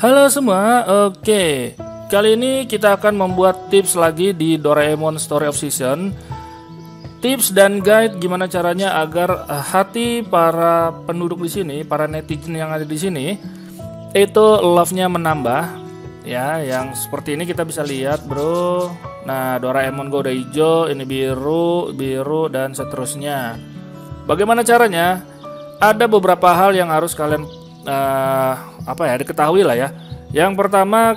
Halo semua, oke. Kali ini kita akan membuat tips lagi di Doraemon Story of Season. Tips dan guide gimana caranya agar hati para penduduk di sini, para netizen yang ada di sini, itu love-nya menambah. Ya, yang seperti ini kita bisa lihat, bro. Nah, Doraemon gue udah hijau, ini biru, biru dan seterusnya. Bagaimana caranya? Ada beberapa hal yang harus kalian diketahui lah ya. Yang pertama,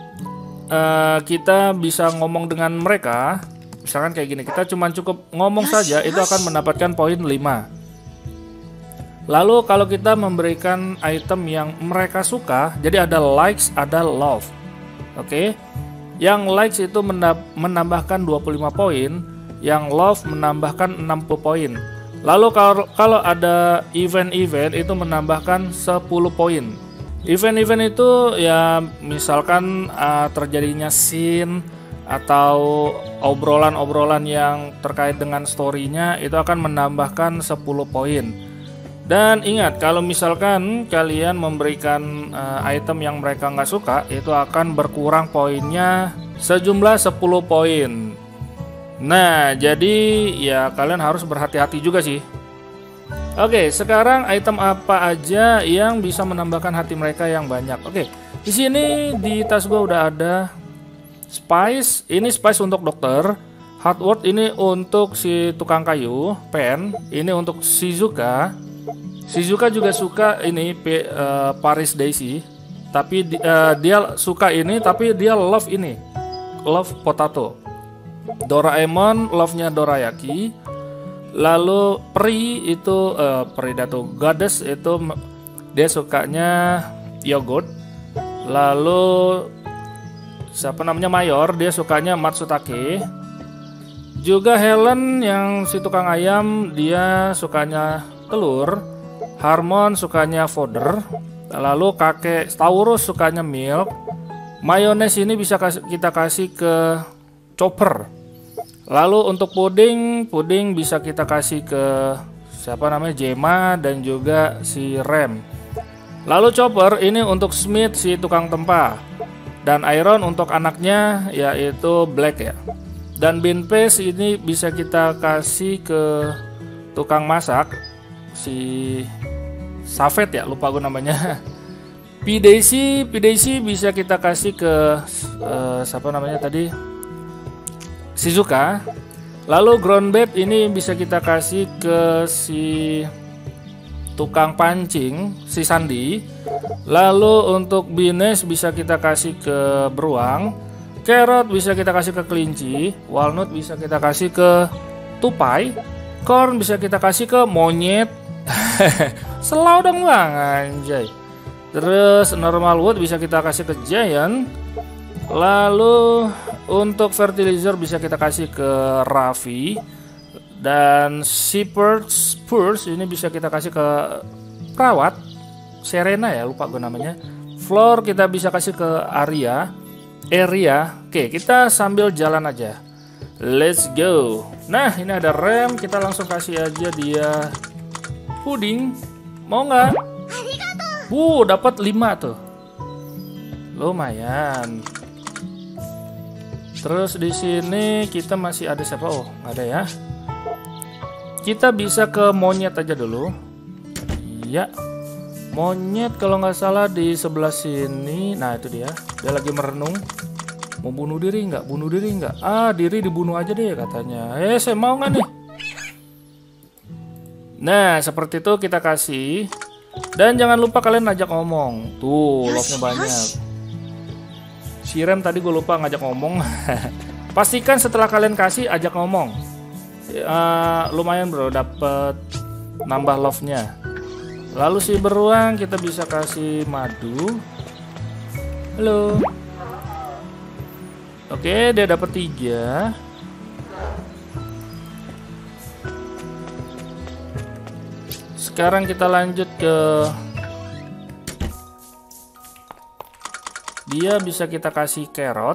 kita bisa ngomong dengan mereka. Misalkan kayak gini, kita cuma cukup ngomong saja itu akan mendapatkan poin 5. Lalu kalau kita memberikan item yang mereka suka, jadi ada likes, ada love. Oke. Yang likes itu menambahkan 25 poin, yang love menambahkan 60 poin. Lalu kalau ada event-event itu menambahkan 10 poin. Event-event itu ya misalkan terjadinya scene atau obrolan-obrolan yang terkait dengan story-nya itu akan menambahkan 10 poin. Dan ingat, kalau misalkan kalian memberikan item yang mereka nggak suka, itu akan berkurang poinnya sejumlah 10 poin. Nah, jadi ya kalian harus berhati-hati juga sih. Oke, sekarang item apa aja yang bisa menambahkan hati mereka yang banyak? Oke, di sini di tas gua udah ada spice. Ini spice untuk dokter. Hardwood ini untuk si tukang kayu. Pen ini untuk Shizuka. Shizuka juga suka ini Paris Daisy. Tapi dia suka ini, tapi dia love ini, love potato. Doraemon love-nya dorayaki. Lalu Pri itu Goddess itu dia sukanya yogurt. Lalu siapa namanya Mayor, dia sukanya matsutake. Juga Helen yang si tukang ayam, dia sukanya telur. Harmon sukanya fodder. Lalu kakek Taurus sukanya milk. Mayones ini bisa kita kasih ke Chopper. Lalu untuk puding bisa kita kasih ke siapa namanya Jema dan juga si Rem. Lalu Chopper ini untuk Smith si tukang tempa. Dan Iron untuk anaknya yaitu Black ya. Dan Bean Paste ini bisa kita kasih ke tukang masak si Safet ya, lupa gue namanya. P Daisy bisa kita kasih ke siapa namanya tadi? Shizuka. Lalu ground bait ini bisa kita kasih ke si tukang pancing, si Sandi. Lalu untuk Bines bisa kita kasih ke beruang. Carrot bisa kita kasih ke kelinci. Walnut bisa kita kasih ke tupai. Corn bisa kita kasih ke monyet. Selau dong bang, anjay. Terus normal wood bisa kita kasih ke giant. Lalu untuk fertilizer bisa kita kasih ke Raffi. Dan Shepherd's Purse ini bisa kita kasih ke perawat Serena ya, lupa gue namanya. Floor kita bisa kasih ke Area. Oke, kita sambil jalan aja. Let's go. Nah, ini ada Rem, kita langsung kasih aja dia puding. Mau nggak? Dapat 5 tuh. Lumayan. Terus di sini kita masih ada siapa? Oh, nggak ada ya. Kita bisa ke monyet aja dulu. Iya. Monyet kalau nggak salah di sebelah sini. Nah, itu dia. Dia lagi merenung. Mau bunuh diri nggak? Bunuh diri nggak? Diri dibunuh aja deh katanya. Saya mau nggak nih? Nah, seperti itu kita kasih. Dan jangan lupa kalian ajak ngomong. Tuh, love-nya banyak. Si Rem tadi gue lupa ngajak ngomong. Pastikan setelah kalian kasih ajak ngomong. Lumayan bro, dapet nambah love-nya. Lalu si beruang kita bisa kasih madu. Halo. Oke, dia dapat 3. Sekarang kita lanjut ke dia bisa kita kasih carrot.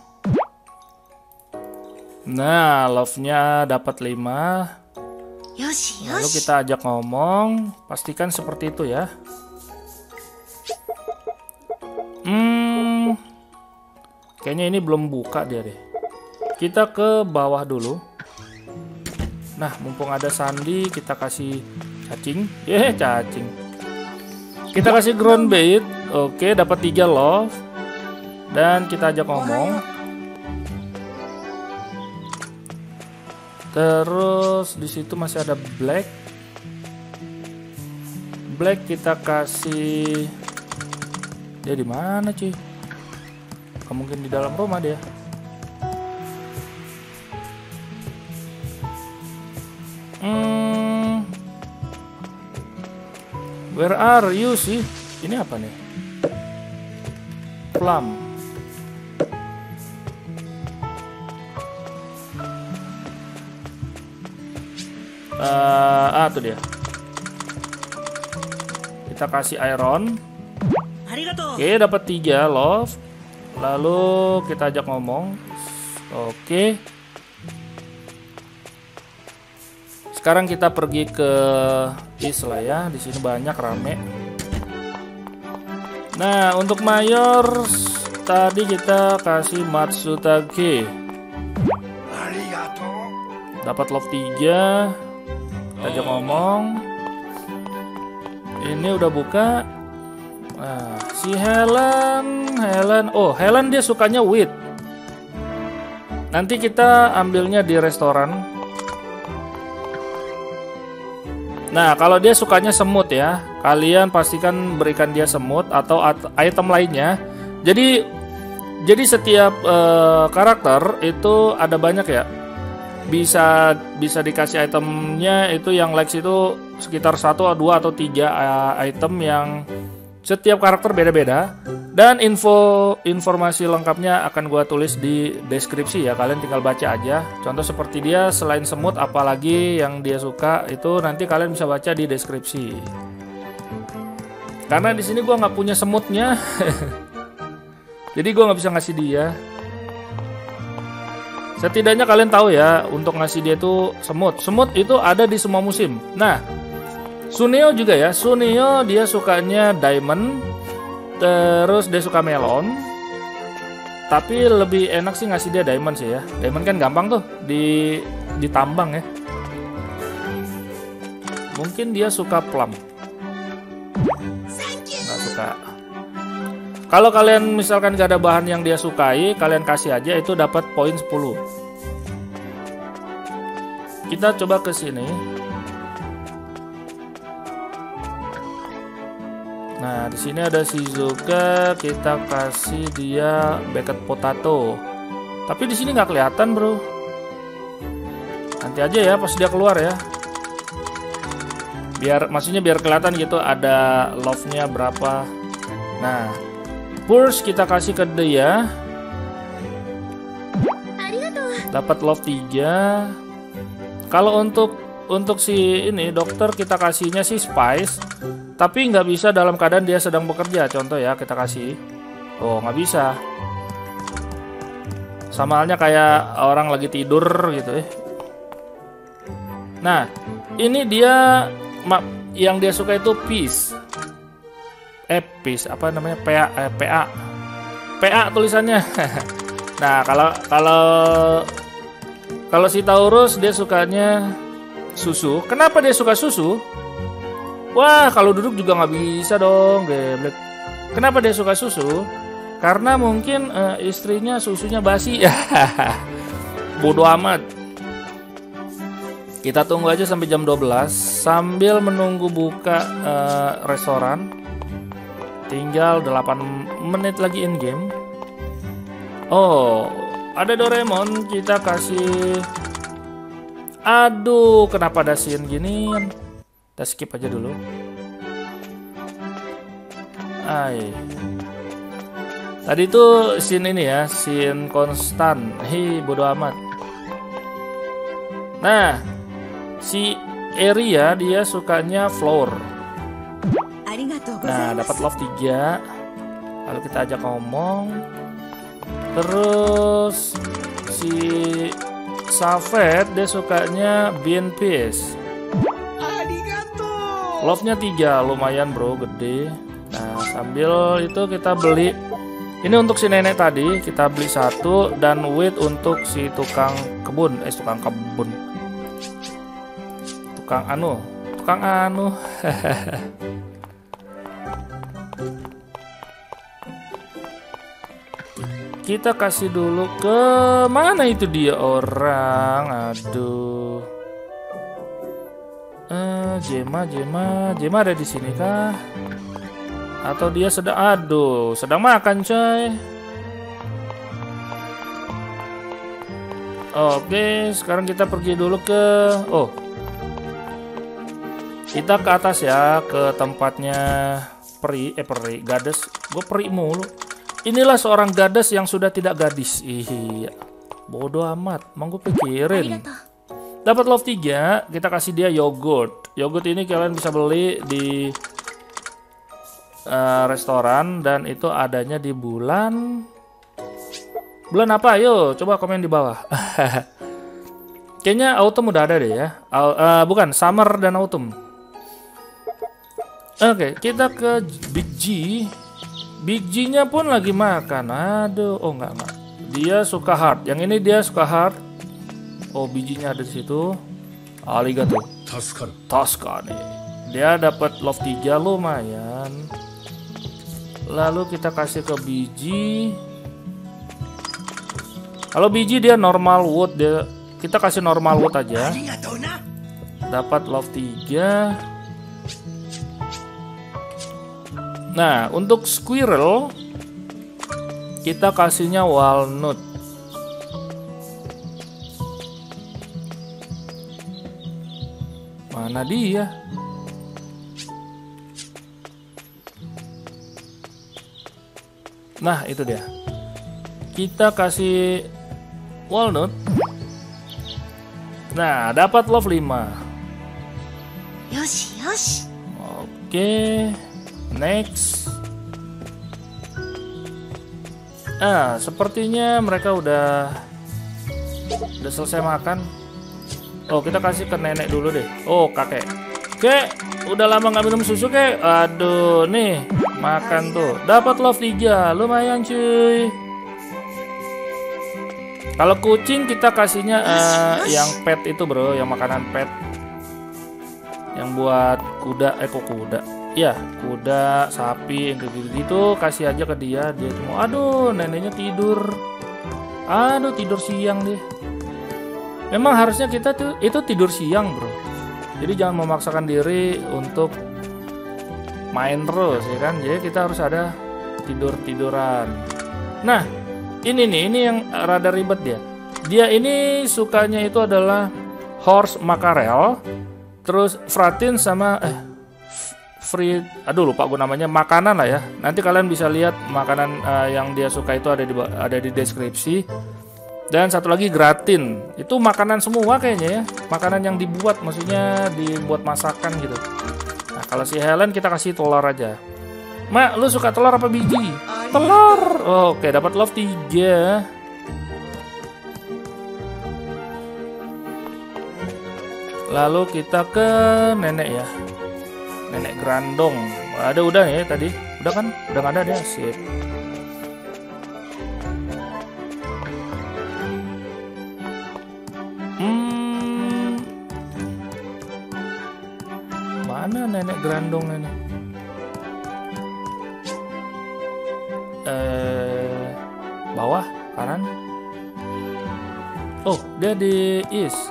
Nah, love-nya dapat 5. Lalu kita ajak ngomong. Pastikan seperti itu ya. Kayaknya ini belum buka dia deh. Kita ke bawah dulu. Nah, mumpung ada Sandi, kita kasih cacing. Cacing. Kita kasih ground bait. Oke, dapat 3 love. Dan kita ajak ngomong. Terus di situ masih ada black. Black kita kasih. Dia di mana, cuy? Mungkin di dalam rumah dia. Where are you sih? Ini apa nih? Plum. Tuh dia. Kita kasih iron. Oke, dapat 3 love. Lalu kita ajak ngomong. Oke. Sekarang kita pergi ke East lah ya. Di sini banyak rame. Nah, untuk mayor tadi kita kasih Matsutage. Dapat love 3. Kita ajak ngomong. Ini udah buka. Nah, si Helen, oh Helen dia sukanya wheat. Nanti kita ambilnya di restoran. Nah, kalau dia sukanya semut ya, kalian pastikan berikan dia semut atau item lainnya. Jadi setiap karakter itu ada banyak ya. Bisa dikasih itemnya itu yang Lex itu sekitar 1, 2 atau 3 item yang setiap karakter beda-beda, dan informasi lengkapnya akan gua tulis di deskripsi ya, kalian tinggal baca aja. Contoh seperti dia selain semut apalagi yang dia suka itu nanti kalian bisa baca di deskripsi. Karena di sini gua nggak punya semutnya, jadi gua nggak bisa ngasih dia. Setidaknya kalian tahu ya untuk ngasih dia itu semut. Semut itu ada di semua musim. Nah, Suneo juga ya. Suneo dia sukanya diamond. Terus dia suka melon. Tapi lebih enak sih ngasih dia diamond sih ya. Diamond kan gampang tuh ditambang ya. Mungkin dia suka plum. Nggak suka. Kalau kalian misalkan gak ada bahan yang dia sukai, kalian kasih aja, itu dapat poin 10. Kita coba ke sini. Nah, di sini ada Shizuka, kita kasih dia baked potato. Tapi di sini nggak kelihatan, bro. Nanti aja ya pas dia keluar ya. Maksudnya biar kelihatan gitu ada love-nya berapa. Nah, Purse kita kasih ke dia. Dapat love 3. Kalau untuk si ini dokter kita kasihnya sih spice. Tapi nggak bisa dalam keadaan dia sedang bekerja. Contoh ya kita kasih. Oh, nggak bisa. Sama halnya kayak orang lagi tidur gitu ya. Nah, ini dia yang dia suka itu peace. Peace apa namanya? PA tulisannya. Nah, kalau si Taurus dia sukanya susu. Kenapa dia suka susu? Wah, kalau duduk juga nggak bisa dong, geblek. Kenapa dia suka susu? Karena mungkin istrinya susunya basi. Bodoh amat. Kita tunggu aja sampai jam 12 sambil menunggu buka restoran. Tinggal 8 menit lagi in game. Oh, ada Doraemon, kita kasih. Aduh, kenapa ada scene gini? Kita skip aja dulu. Tadi itu scene ini ya, scene konstan. Bodo amat. Nah, si Eria dia sukanya flower. Nah, dapat love 3. Lalu kita ajak ngomong. Terus si Safet dia sukanya bean peas. Love-nya 3, lumayan bro, gede. Nah, sambil itu kita beli Ini untuk si nenek tadi kita beli satu, dan wheat untuk si tukang kebun, tukang anu. Kita kasih dulu ke mana itu dia orang. Aduh. Jema ada di sini kah? Atau dia sedang makan, coy. Oke, sekarang kita pergi dulu ke kita ke atas ya, ke tempatnya peri, Gades. Gue peri mulu. Inilah seorang Gades yang sudah tidak gadis. Iya. Bodoh amat, mau gue pikirin. Dapat love 3, kita kasih dia yogurt. Yogurt ini kalian bisa beli di restoran, dan itu adanya di bulan apa? Ayo coba komen di bawah. Kayaknya autumn udah ada deh ya. Bukan, summer dan autumn. Oke, kita ke Big G. Big G-nya pun lagi makan. Aduh, enggak. Dia suka heart. Yang ini dia suka heart. Oh, bijinya ada di situ. Arigato. Tosca nih. Dia dapat love 3 lumayan. Lalu kita kasih ke biji. Kalau biji dia normal wood, kita kasih normal wood aja. Dapat love 3. Nah, untuk squirrel kita kasihnya walnut. Mana dia? Nah, itu dia. Kita kasih walnut. Nah, dapat love 5. Yoshi. Oke. Next. Sepertinya mereka udah selesai makan. Oh, kita kasih ke nenek dulu deh. Oh, kakek. Kek, udah lama nggak minum susu, kek. Aduh, nih, makan tuh. Dapat love 3, lumayan cuy. Kalau kucing kita kasihnya yang pet itu, bro, yang makanan pet. Yang buat kuda, kok kuda. Ya, kuda, sapi, gitu kasih aja ke dia. Dia cuma, aduh, neneknya tidur. Aduh, tidur siang deh. Memang harusnya kita tuh itu tidur siang, bro. Jadi jangan memaksakan diri untuk main terus, ya kan? Jadi kita harus ada tiduran. Nah, ini yang rada ribet dia. Dia ini sukanya itu adalah horse mackerel, terus fratin sama free, lupa gue namanya, makanan lah ya. Nanti kalian bisa lihat makanan yang dia suka itu ada di deskripsi. Dan satu lagi gratin, itu makanan semua kayaknya ya, makanan yang dibuat, maksudnya dibuat masakan gitu. Nah, kalau si Helen kita kasih telur aja. Mak, lu suka telur apa biji? Telur. Oke, dapat love 3. Lalu kita ke nenek ya. Nenek Grandong. Udah ya tadi. Udah kan? Udah nggak ada dia. Sip. Mana nenek Grandong nenek? Bawah, kanan. Oh, dia di east.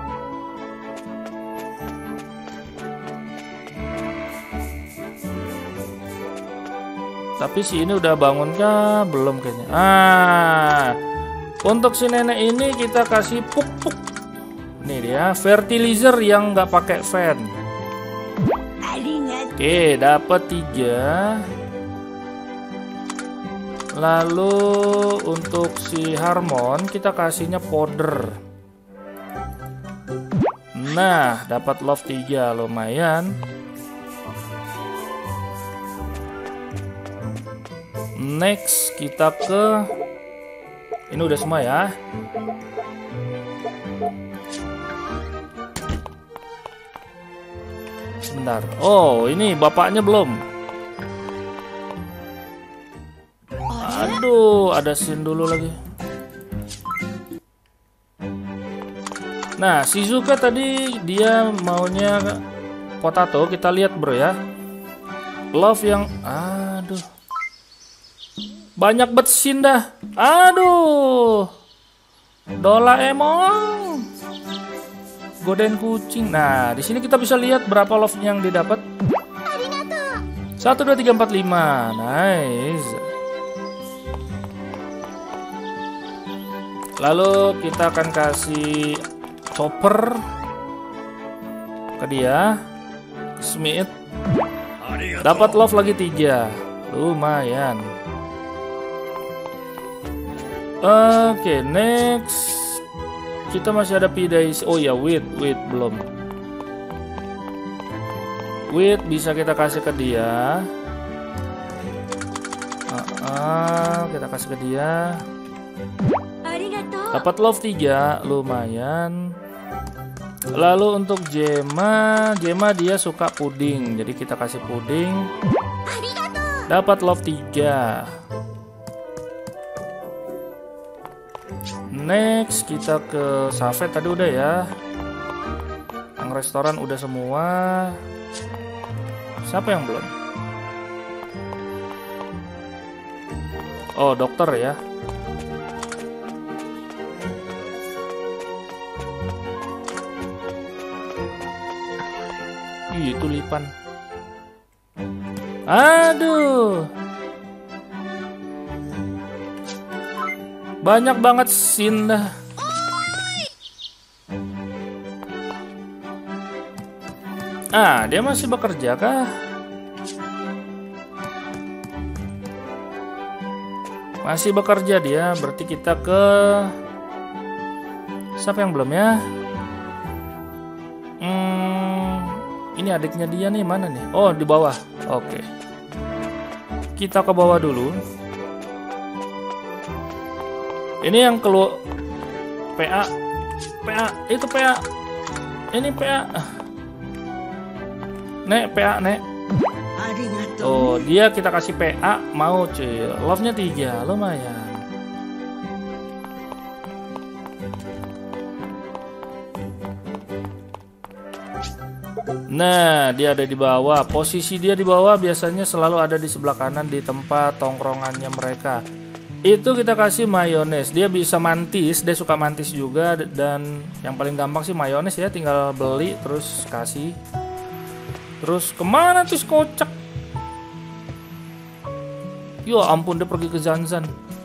Tapi si ini udah bangun kah? Belum kayaknya. Untuk si nenek ini kita kasih pupuk. Nih dia, fertilizer yang nggak pakai fan. Oke, dapat 3. Lalu untuk si Harmon kita kasihnya powder. Nah, dapat love 3, lumayan. Next kita ke ini udah semua ya. Sebentar. Oh, ini bapaknya belum. Aduh, ada scene dulu lagi. Nah, Shizuka tadi dia maunya potato. Kita lihat bro ya. Love yang, aduh, banyak bet scene dah. Aduh, Doraemon godain kucing. Nah, di sini kita bisa lihat berapa love yang didapat. 1, 2, 3, 4, 5. Nice. Lalu kita akan kasih chopper ke dia. Smith dapat love lagi 3. Lumayan. Oke, next. Kita masih ada Pidai. Oh ya, wait belum. Wait bisa kita kasih ke dia. Kita kasih ke dia. Dapat love 3, lumayan. Lalu untuk Gemma dia suka puding, jadi kita kasih puding. Dapat love 3. Next kita ke Safet tadi udah ya. Yang restoran udah semua. Siapa yang belum? Oh, dokter ya. Ih, itu lipan. Aduh. Banyak banget scene dah. Dia masih bekerja kah? Masih bekerja dia, berarti kita ke siapa yang belum ya? Ini adiknya dia nih, mana nih? Oh, di bawah. Oke. Kita ke bawah dulu. Ini yang keluar PA, itu PA. Ini PA. Nek, PA, Nek. Oh, dia kita kasih PA, mau cuy. Love-nya 3, lumayan. Nah, dia ada di bawah. Posisi dia di bawah biasanya selalu ada di sebelah kanan di tempat tongkrongannya mereka. Itu kita kasih mayones. Dia bisa mantis, dia suka mantis juga. Dan yang paling gampang sih mayones ya, tinggal beli terus kasih. Terus kemana tuh kocak? Yo ampun, dia pergi ke Zanzan.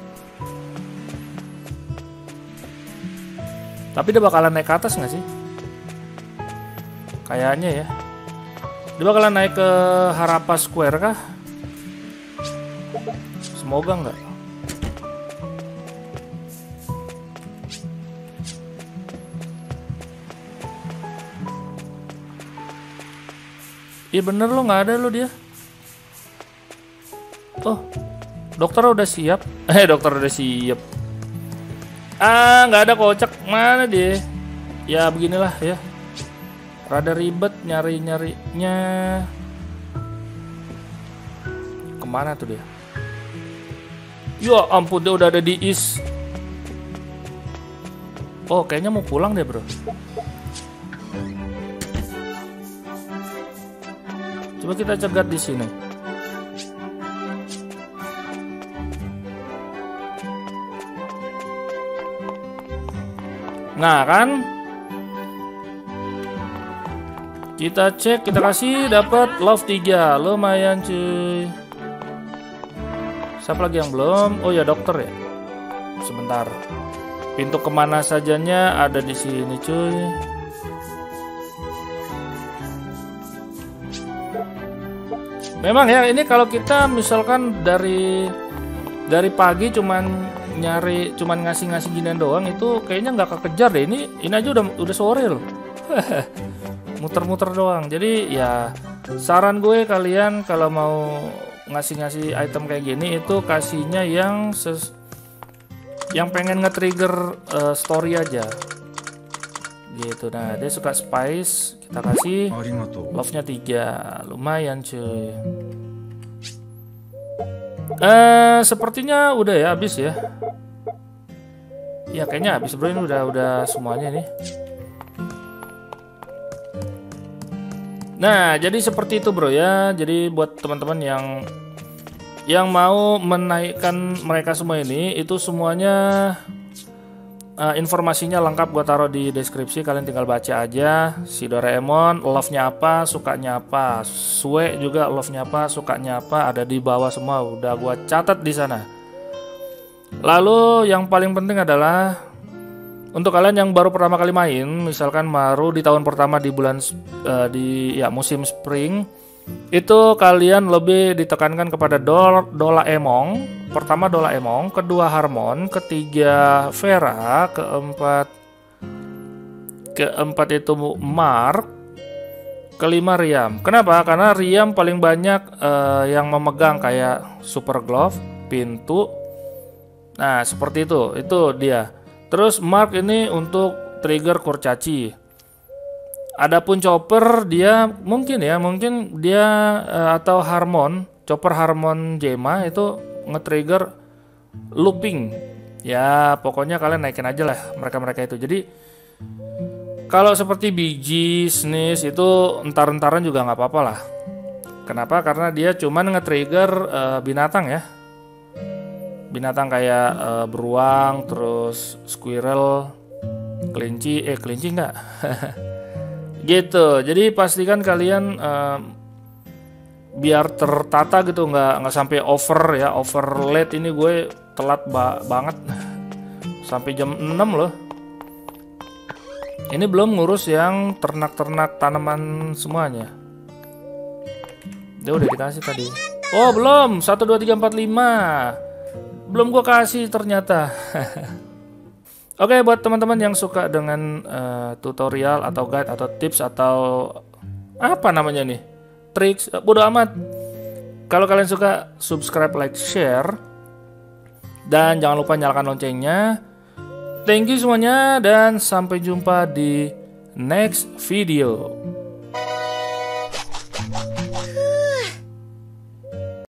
Tapi dia bakalan naik ke atas nggak sih? Kayaknya ya. Dia bakalan naik ke Harapa Square kah? Semoga nggak. Iya bener lo, nggak ada lo dia. Oh, dokter udah siap. Dokter udah siap. Nggak ada kocak. Mana dia? Ya beginilah ya. Rada ribet nyari-nyarinya. Kemana tuh dia? Ya ampun, dia udah ada di East. Oh, kayaknya mau pulang deh bro. Coba kita cegat di sini. Nah kan, kita cek, kita kasih, dapat love 3, lumayan cuy. Siapa lagi yang belum? Oh ya, dokter ya. Sebentar. Pintu kemana sajanya ada di sini cuy. Memang ya, ini kalau kita misalkan dari pagi cuman ngasih ginian doang, itu kayaknya nggak kekejar deh. Ini aja udah sore loh. Muter-muter doang. Jadi ya saran gue, kalian kalau mau ngasih item kayak gini itu kasihnya yang pengen nge-trigger story aja gitu. Nah, dia suka spice, kita kasih love-nya 3, lumayan cuy. Sepertinya udah ya, habis ya. Ya kayaknya habis bro, ini udah semuanya nih. Nah, jadi seperti itu bro ya. Jadi buat teman-teman yang mau menaikkan mereka semua ini, itu semuanya informasinya lengkap gua taruh di deskripsi, kalian tinggal baca aja. Si Doraemon love-nya apa, sukanya apa, Sue juga love-nya apa, sukanya apa, ada di bawah semua, udah gua catat di sana. Lalu yang paling penting adalah untuk kalian yang baru pertama kali main, misalkan baru di tahun pertama di bulan musim spring, itu kalian lebih ditekankan kepada Doraemon. Pertama Doraemon, kedua Harmon, ketiga Vera, keempat itu Mark, kelima Riam. Kenapa? Karena Riam paling banyak yang memegang kayak super glove, pintu. Nah, seperti itu dia. Terus Mark ini untuk trigger kurcaci. Adapun Chopper dia mungkin dia atau Harmon, Chopper Harmon Gemma itu nge-trigger looping. Ya, pokoknya kalian naikin aja lah mereka-mereka itu. Jadi kalau seperti Biji, Sneeze itu entar-entaran juga nggak apa-apa lah. Kenapa? Karena dia cuman nge-trigger binatang ya. Binatang kayak beruang, terus squirrel, kelinci enggak. Gitu. Jadi pastikan kalian biar tertata gitu, nggak sampai over late. Ini gue telat banget sampai jam 6 loh. Ini belum ngurus yang ternak-ternak tanaman semuanya. Dia udah dikasih tadi. Oh belum, 1, 2, 3, 4, 5. Belum gue kasih ternyata. Oke, buat teman-teman yang suka dengan tutorial atau guide atau tips atau apa namanya nih, tricks, bodo amat. Kalau kalian suka, subscribe, like, share, dan jangan lupa nyalakan loncengnya. Thank you semuanya dan sampai jumpa di next video.